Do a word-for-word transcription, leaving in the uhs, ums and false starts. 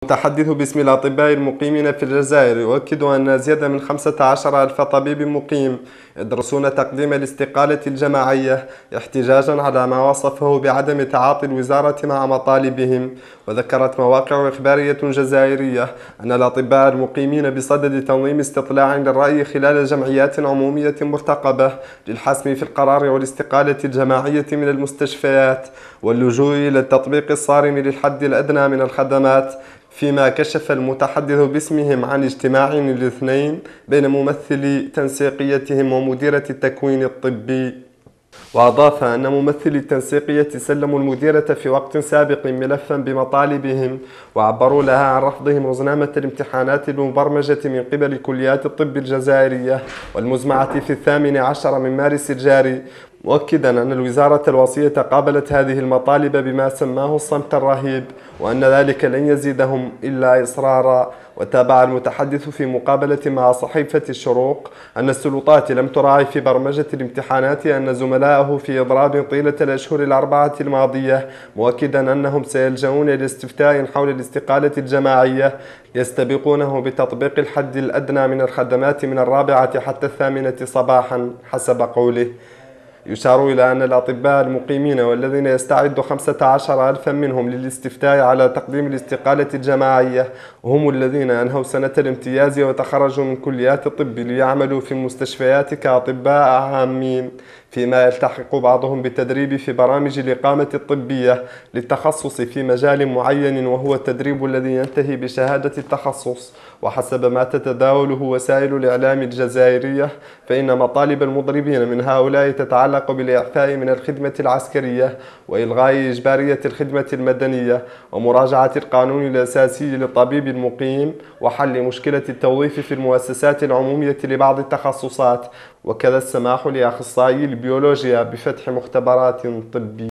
المتحدث باسم الأطباء المقيمين في الجزائر يؤكد أن أزيد من خمسة عشر ألف طبيب مقيم يدرسون تقديم الاستقالة الجماعية احتجاجا على ما وصفه بعدم تعاطي الوزارة مع مطالبهم. وذكرت مواقع إخبارية جزائرية أن الأطباء المقيمين بصدد تنظيم استطلاع للرأي خلال جمعيات عمومية مرتقبة للحسم في القرار والاستقالة الجماعية من المستشفيات واللجوء إلى التطبيق الصارم للحد الأدنى من الخدمات. فيما كشف المتحدث باسمهم عن اجتماع الاثنين بين ممثلي تنسيقيتهم ومديرة التكوين الطبي. وأضاف أن ممثلي التنسيقية سلموا المديرة في وقت سابق ملفا بمطالبهم وعبروا لها عن رفضهم رزنامة الامتحانات المبرمجة من قبل كليات الطب الجزائرية والمزمعة في الثامن عشر من مارس الجاري، مؤكدا أن الوزارة الوصية قابلت هذه المطالب بما سماه الصمت الرهيب وأن ذلك لن يزيدهم إلا إصرارا. وتابع المتحدث في مقابلة مع صحيفة الشروق أن السلطات لم تراعي في برمجة الامتحانات أن زملائه في إضراب طيلة الأشهر الأربعة الماضية، مؤكدا أنهم سيلجؤون إلى استفتاء حول الاستقالة الجماعية يستبقونه بتطبيق الحد الأدنى من الخدمات من الرابعة حتى الثامنة صباحا حسب قوله. يشار إلى أن الأطباء المقيمين والذين يستعد خمسة عشر ألفا منهم للاستفتاء على تقديم الاستقالة الجماعية هم الذين أنهوا سنة الامتياز وتخرجوا من كليات الطب ليعملوا في المستشفيات كأطباء عامين، فيما يلتحق بعضهم بالتدريب في برامج الإقامة الطبية للتخصص في مجال معين وهو التدريب الذي ينتهي بشهادة التخصص. وحسب ما تتداوله وسائل الإعلام الجزائرية فإن مطالب المضربين من هؤلاء تتعلق بالإعفاء من الخدمة العسكرية وإلغاء إجبارية الخدمة المدنية ومراجعة القانون الأساسي للطبيب المقيم وحل مشكلة التوظيف في المؤسسات العمومية لبعض التخصصات، وكذا السماح لأخصائي البيولوجيا بفتح مختبرات طبية.